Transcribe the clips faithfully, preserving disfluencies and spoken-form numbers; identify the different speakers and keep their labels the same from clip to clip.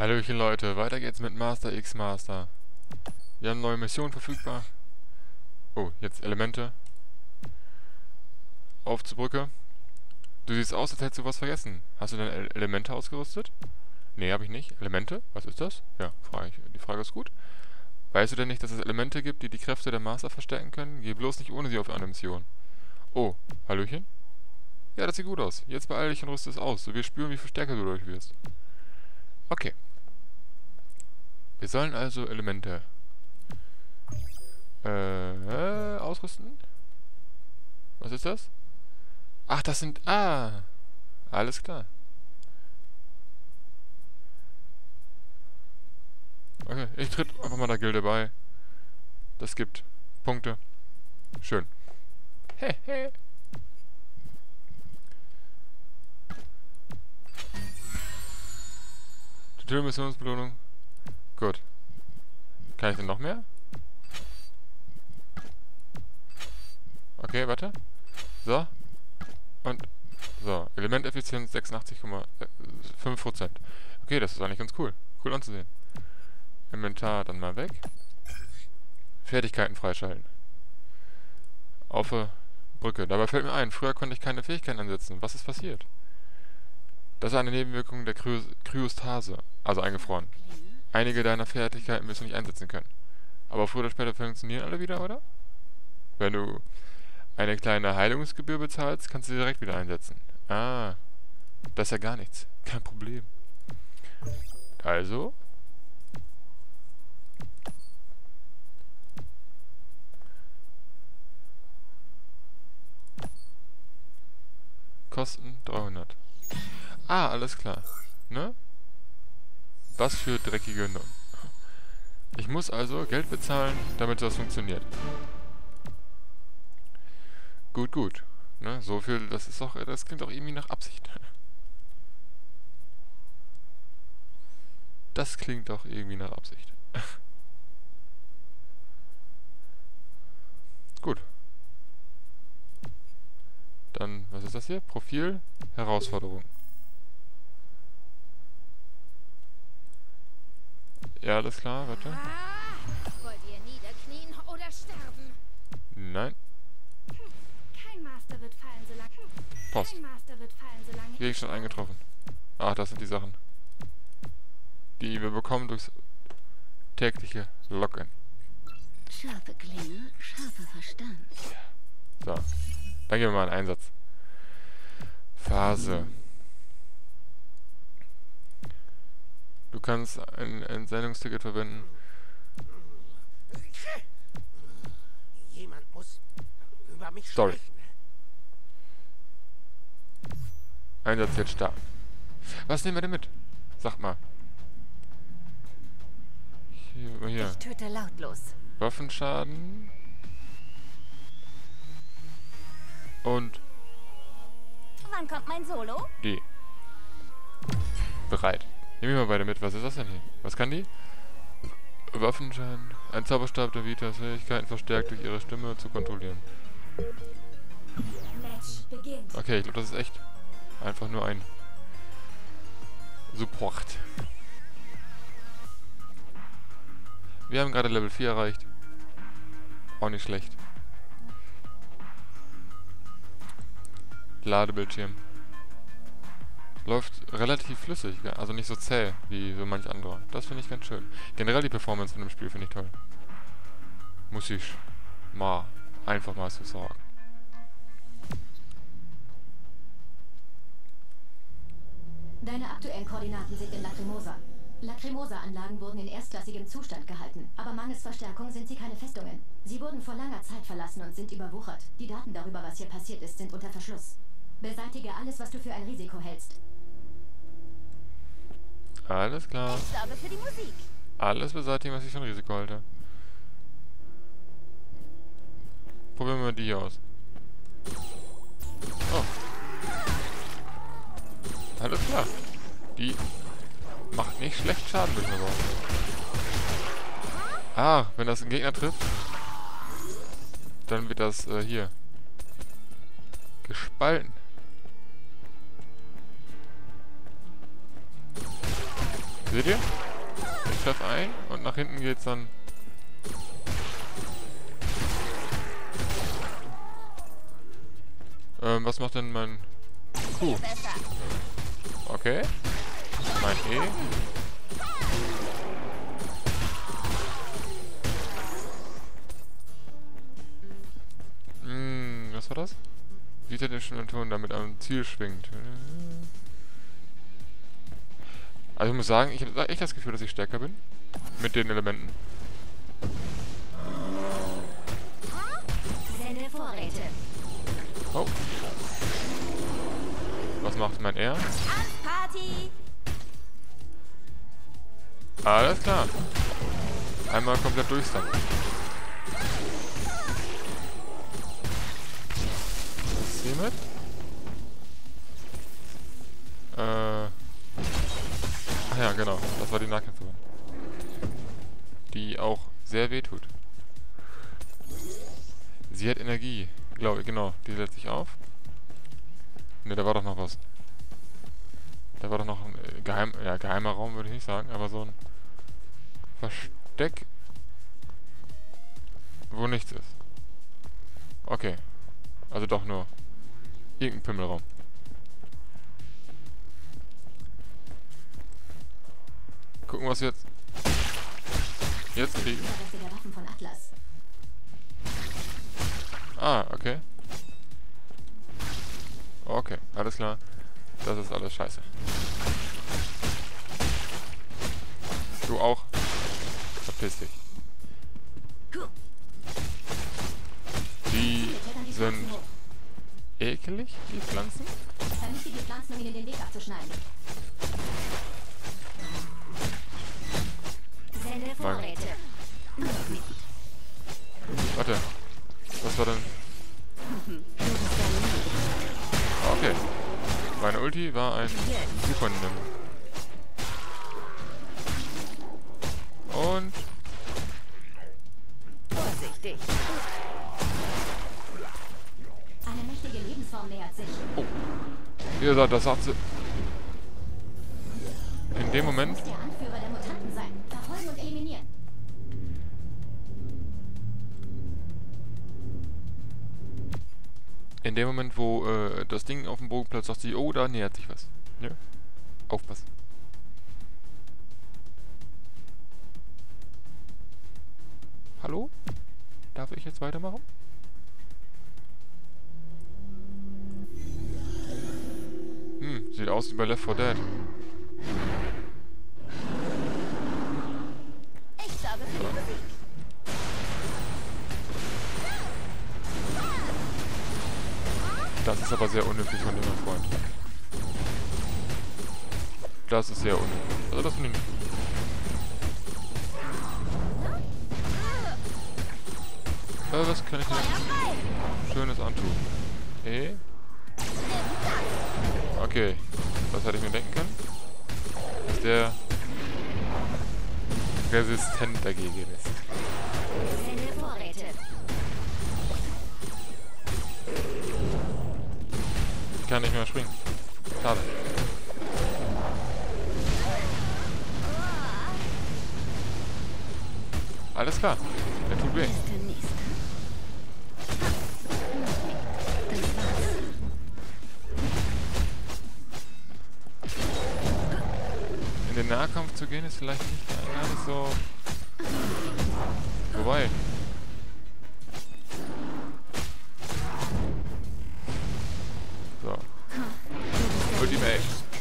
Speaker 1: Hallöchen Leute, weiter geht's mit Master X Master. Wir haben neue Missionen verfügbar. Oh, jetzt Elemente. Auf zur Brücke. Du siehst aus, als hättest du was vergessen. Hast du deine Ele- Elemente ausgerüstet? Nee, habe ich nicht. Elemente? Was ist das? Ja, frage ich. Die Frage ist gut. Weißt du denn nicht, dass es Elemente gibt, die die Kräfte der Master verstärken können? Geh bloß nicht ohne sie auf eine Mission. Oh, Hallöchen? Ja, das sieht gut aus. Jetzt beeil dich und rüste es aus. So wir spüren, wie viel stärker du dadurch wirst. Okay. Wir sollen also Elemente äh, ausrüsten. Was ist das? Ach, das sind... Ah! Alles klar. Okay, ich tritt einfach mal der Gilde bei. Das gibt Punkte. Schön. Hehe. Total Missionsbelohnung. Gut. Kann ich denn noch mehr? Okay, warte. So. Und so. Elementeffizienz sechsundachtzig Komma fünf Prozent. Okay, das ist eigentlich ganz cool. Cool anzusehen. Inventar dann mal weg. Fertigkeiten freischalten. Auf der Brücke. Dabei fällt mir ein, früher konnte ich keine Fähigkeiten einsetzen. Was ist passiert? Das ist eine Nebenwirkung der Kryo Kryostase, also eingefroren. Einige deiner Fertigkeiten wirst du nicht einsetzen können. Aber früher oder später funktionieren alle wieder, oder? Wenn du eine kleine Heilungsgebühr bezahlst, kannst du sie direkt wieder einsetzen. Ah, das ist ja gar nichts. Kein Problem. Also... Kosten dreihundert. Ah, alles klar. Ne? Was für dreckige Nummern. Ich muss also Geld bezahlen, damit das funktioniert. Gut, gut. Ne? So viel, das ist doch, das klingt doch irgendwie nach Absicht. Das klingt doch irgendwie nach Absicht. Gut. Dann, was ist das hier? Profil, Herausforderung. Ja, alles klar, warte.
Speaker 2: Wollt ihr niederknien oder sterben?
Speaker 1: Nein.
Speaker 2: Kein Master wird fallen, solange...
Speaker 1: Post.
Speaker 2: Kein Master wird fallen, solange...
Speaker 1: Gegenstand eingetroffen. Ach, das sind die Sachen, die wir bekommen durchs tägliche Login.
Speaker 3: Scharfe Klinge, scharfer Verstand.
Speaker 1: So. Dann gehen wir mal in Einsatz. Phase. Du kannst ein Entsendungsticket verwenden.
Speaker 4: Jemand muss über mich
Speaker 1: Sorry.
Speaker 4: sprechen.
Speaker 1: Einsatz jetzt starten. Was nehmen wir denn mit? Sag mal. Hier, hier.
Speaker 3: Ich töte lautlos.
Speaker 1: Waffenschaden. Und
Speaker 2: Wann kommt mein Solo?
Speaker 1: die. Bereit. Nehmen wir mal beide mit. Was ist das denn hier? Was kann die? Waffenschaden. Ein Zauberstab der Vitas Fähigkeiten verstärkt durch ihre Stimme zu kontrollieren.
Speaker 2: Match beginnt.
Speaker 1: Okay, ich glaube, das ist echt einfach nur ein Support. Wir haben gerade Level vier erreicht. Auch nicht schlecht. Ladebildschirm. Läuft relativ flüssig, also nicht so zäh wie so manch anderer. Das finde ich ganz schön. Generell die Performance von dem Spiel finde ich toll. Muss ich mal einfach mal so sagen.
Speaker 5: Deine aktuellen Koordinaten sind in Lacrimosa. Lacrimosa-Anlagen wurden in erstklassigem Zustand gehalten, aber mangels Verstärkung sind sie keine Festungen. Sie wurden vor langer Zeit verlassen und sind überwuchert. Die Daten darüber, was hier passiert ist, sind unter Verschluss. Beseitige alles, was du für ein Risiko hältst.
Speaker 1: Alles klar.
Speaker 2: Ich sorge für die Musik.
Speaker 1: Alles beseitigen, was ich für ein Risiko halte. Probieren wir mal die hier aus. Oh. Alles klar. Die macht nicht schlecht Schaden, würde ich mal sagen. Ah, wenn das ein Gegner trifft, dann wird das äh, hier gespalten. Seht ihr? Ich treffe ein und nach hinten geht's dann... Ähm, was macht denn mein Q? Okay. Mein E. Hm, was war das? Wie der schon Ton damit am Ziel schwingt. Also ich muss sagen, ich habe echt das Gefühl, dass ich stärker bin. Mit den Elementen.
Speaker 5: Sende Vorräte.
Speaker 1: Oh. Was macht mein R?
Speaker 2: Party!
Speaker 1: Alles klar. Einmal komplett durchstammen. Was ist hiermit? Äh. Ach ja, genau. Das war die Nahkämpferin. Die auch sehr weh tut. Sie hat Energie. Glaube ich, genau. Die lädt sich auf. Ne, da war doch noch was. Da war doch noch ein äh, geheim, ja, geheimer Raum, würde ich nicht sagen, aber so ein Versteck, wo nichts ist. Okay. Also doch nur irgendein Pimmelraum. Gucken, was wir jetzt jetzt kriegen.
Speaker 5: Überreste der Waffen von Atlas.
Speaker 1: Ah, okay. Okay, alles klar. Das ist alles scheiße. Du auch. Verpiss dich. Die sind ekelig, die Pflanzen.
Speaker 5: Vernichte die Pflanzen, um ihnen den Weg abzuschneiden. Sende Vorräte.
Speaker 1: Warte. Was war denn? Okay. Meine Ulti war ein Super Nim. Und...
Speaker 3: Vorsichtig.
Speaker 5: Eine mächtige Lebensform nähert sich.
Speaker 1: Oh. Wie gesagt, das sagt sie... In dem Moment...
Speaker 5: Muss der Anführer der Mutanten sein. Verfolgen und eliminieren.
Speaker 1: In dem Moment, wo äh, das Ding auf dem Bogenplatz sagt sie, oh, da nähert sich was. Ja. Aufpassen. Hallo? Darf ich jetzt weitermachen? Hm, sieht aus wie bei Left four Dead.
Speaker 2: Ich sorge für die Musik.
Speaker 1: Das ist aber sehr unhöflich von dir, mein Freund. Das ist sehr unhöflich. Also das finde ich nicht gut. Äh, was kann ich denn Schönes antun? Eh? Okay. Das hätte ich mir denken können. Dass der resistent dagegen ist.
Speaker 5: Sende Vorräte.
Speaker 1: Ich kann nicht mehr springen. Schade. Alles klar. Der tut weh.
Speaker 3: Ist der nächste. Das war's.
Speaker 1: In den Nahkampf zu gehen ist vielleicht nicht gar nicht so... Wobei... So. Ultimate.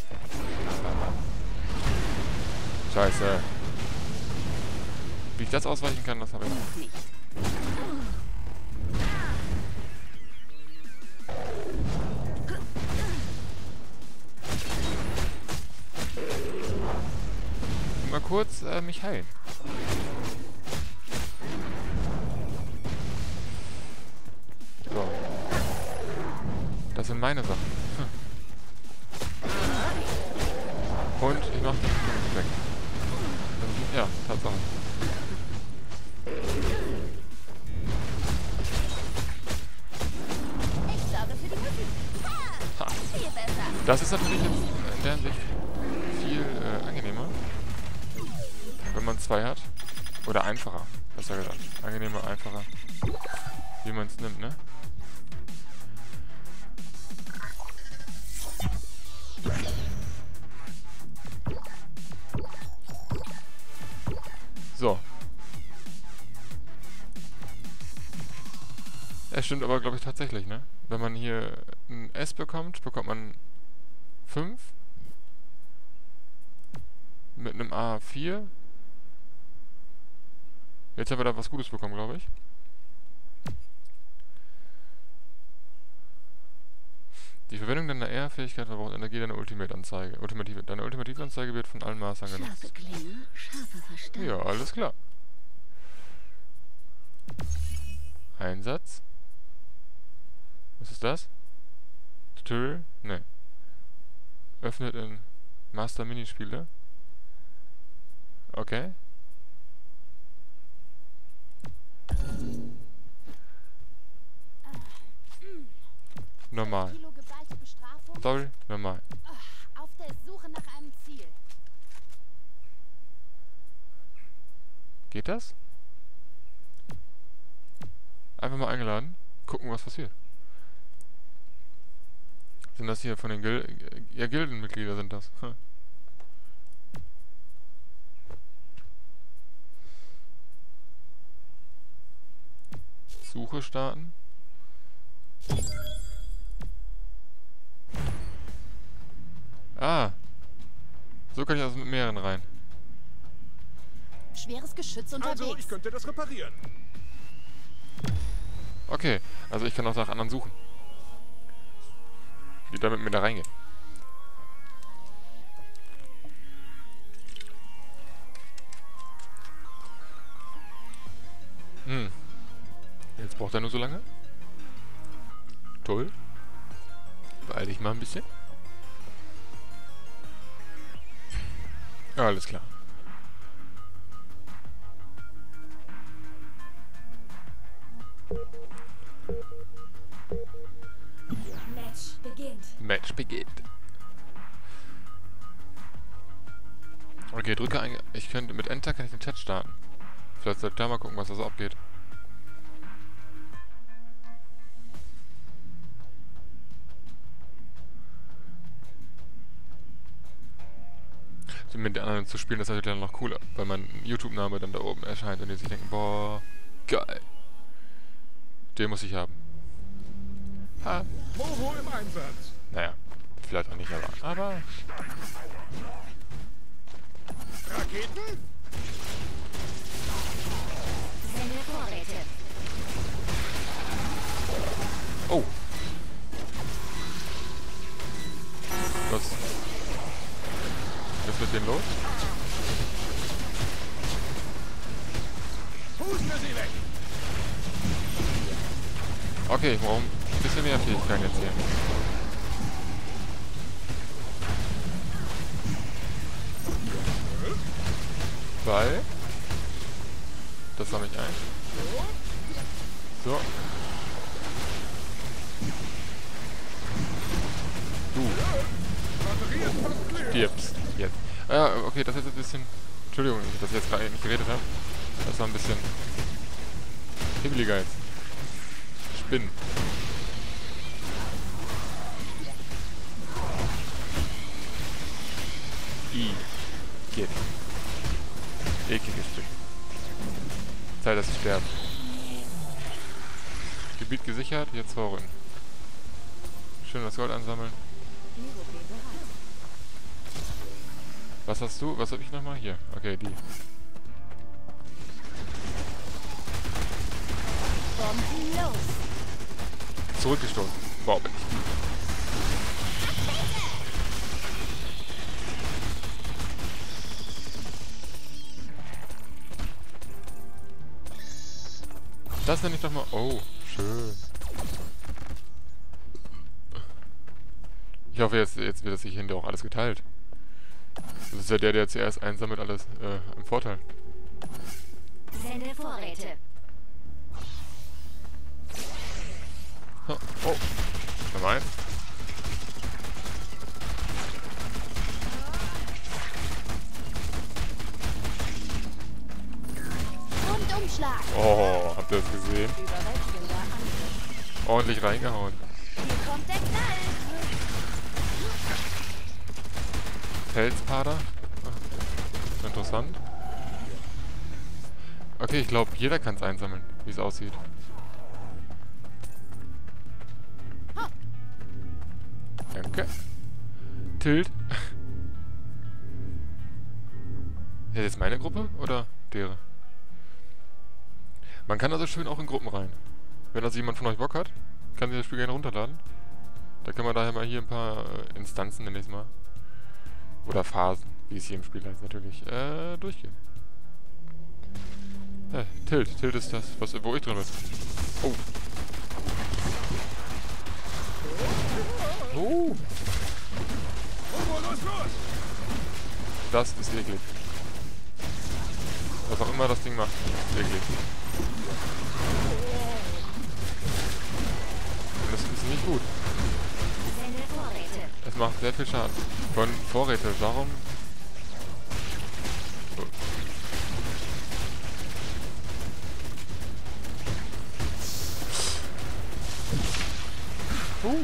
Speaker 1: Scheiße. Wie ich das ausweichen kann, das habe ich nicht.
Speaker 3: Nicht.
Speaker 1: Mal kurz äh, mich heilen. So. Das sind meine Sachen. Hm. Und ich mach den Punkt weg. Ja, Tatsache.
Speaker 2: Ich sorge für die Musik.
Speaker 1: Ha.
Speaker 2: Viel besser.
Speaker 1: Das ist natürlich jetzt in der Hinsicht viel äh, angenehmer. zwei hat. Oder einfacher, besser gesagt. Angenehmer, einfacher. Wie man es nimmt, ne? So. Es stimmt aber, glaube ich, tatsächlich, ne? Wenn man hier ein S bekommt, bekommt man fünf. Mit einem A vier. Jetzt haben wir da was Gutes bekommen, glaube ich. Die Verwendung deiner R-Fähigkeit verbraucht Energie deiner Ultimate-Anzeige. Ultimative, deine Ultimative-Anzeige wird von allen Mastern genutzt.
Speaker 3: Scharfe Klinge, scharfer Verstand.
Speaker 1: Ja, alles klar. Einsatz. Was ist das? Tutorial? Ne. Öffnet in Master Minispiele. Okay. Normal.
Speaker 2: Kilo geballte Bestrafung.
Speaker 1: Sorry, normal.
Speaker 2: Auf der Suche nach einem Ziel.
Speaker 1: Geht das? Einfach mal eingeladen. Gucken, was passiert. Sind das hier von den Gil ja, Gildenmitglieder sind das. Hm. Suche starten. Ah. So kann ich also mit mehreren rein.
Speaker 2: Schweres Geschütz unterwegs.
Speaker 4: Also, ich könnte das reparieren.
Speaker 1: Okay, also ich kann auch nach anderen suchen. Die da mit mir da reingehen. Hm. Jetzt braucht er nur so lange. Toll. Beeil dich mal ein bisschen. Ja, alles klar.
Speaker 2: Match beginnt.
Speaker 1: Match beginnt. Okay, drücke ein... Ich könnte... Mit Enter kann ich den Chat starten. Vielleicht sollte ich da mal gucken, was da so abgeht. Mit den anderen zu spielen, das ist natürlich dann noch cooler, weil mein YouTube-Name dann da oben erscheint und die sich denken, boah, geil. Den muss ich haben. Ha.
Speaker 4: Moho im Einsatz.
Speaker 1: Naja, vielleicht auch nicht, aber... Aber...
Speaker 4: Raketen?
Speaker 3: Sende Vorräte.
Speaker 1: Oh. Was... Was ist mit dem los?
Speaker 4: Puste sie weg.
Speaker 1: Okay, warum ein bisschen mehr Fähigkeiten jetzt hier? Weil... Das sammle ich ein. So. Du.
Speaker 4: Batterie ist fast leer.
Speaker 1: Stirbst. Jetzt. Ah, ja, okay, das ist jetzt ein bisschen... Entschuldigung, dass ich jetzt gerade nicht geredet habe. Das war ein bisschen... hibbeliger jetzt. Spinnen. I. Geht. Eklige Spinnen. Zeit, dass sie sterben. Gebiet gesichert, jetzt vorrücken. Schön das Gold ansammeln. Was hast du? Was hab ich nochmal? Hier. Okay, die.
Speaker 2: Bomben los.
Speaker 1: Zurückgestoßen. Wow, bin ich. Das nenne ich doch mal... Oh, schön. Ich hoffe, jetzt, jetzt wird das sich hinterher auch alles geteilt. Das ist ja der, der zuerst einsammelt, alles äh, im Vorteil.
Speaker 3: Sende Vorräte.
Speaker 1: Oh, oh. Nummer eins.
Speaker 2: Schlag.
Speaker 1: Oh, habt ihr das gesehen?
Speaker 2: Überwältigender Angriff.
Speaker 1: Ordentlich reingehauen.
Speaker 2: Hier kommt der Knall.
Speaker 1: Felspader. Ah, interessant. Okay, ich glaube, jeder kann es einsammeln, wie es aussieht. Danke. Tilt. Ist das jetzt meine Gruppe oder deren? Man kann also schön auch in Gruppen rein. Wenn also jemand von euch Bock hat, kann sich das Spiel gerne runterladen. Da können wir daher mal hier ein paar äh, Instanzen, nenne ich es mal. Oder Phasen, wie es hier im Spiel heißt natürlich, äh, durchgehen. Äh, Tilt. Tilt ist das, was, wo ich drin bin. Oh. Oh. Das ist eklig. Was auch immer das Ding macht, ist eklig. Und das ist nicht gut.
Speaker 3: Sende Vorräte.
Speaker 1: Es macht sehr viel Schaden. Von Vorräte, warum? Oh. Uh.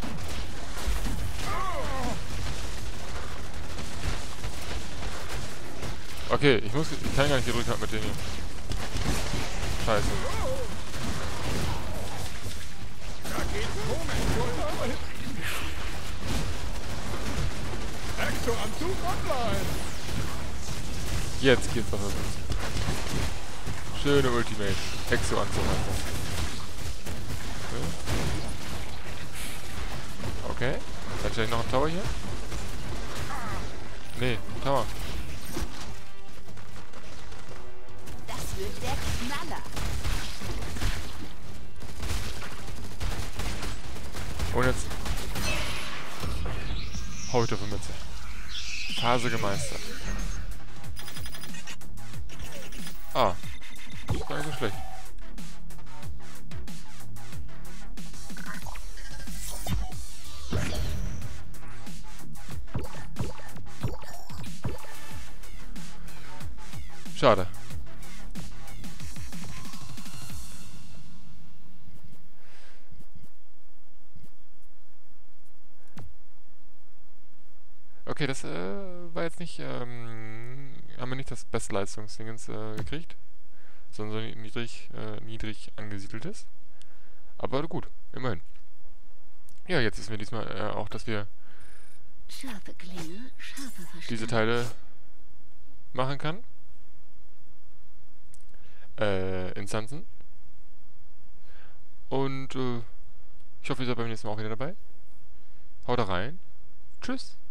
Speaker 1: Okay, ich muss, ich kann gar nicht gedrückt haben mit denen hier. Scheiße.
Speaker 4: Exo-Anzug online.
Speaker 1: Jetzt geht's doch los. Schöne Ultimate. Exo-Anzug einfach. Okay. Dann stelle ich noch einen Tower hier. Nee, Tower.
Speaker 2: Das wird der Knaller.
Speaker 1: Und jetzt hau ich auf die Mütze. Phase gemeistert. Ah. Ist gar nicht so schlecht. Schade. Okay, das äh, war jetzt nicht, ähm, haben wir nicht das Bestleistungsdingens äh, gekriegt, sondern so niedrig, äh, niedrig angesiedeltes. Aber gut, immerhin. Ja, jetzt ist mir diesmal äh, auch, dass wir
Speaker 3: Scharfe Klinge, scharfer Verstand.
Speaker 1: diese Teile machen kann. Äh, Instanzen. Und äh, ich hoffe, ihr seid beim nächsten Mal auch wieder dabei. Haut rein. Tschüss.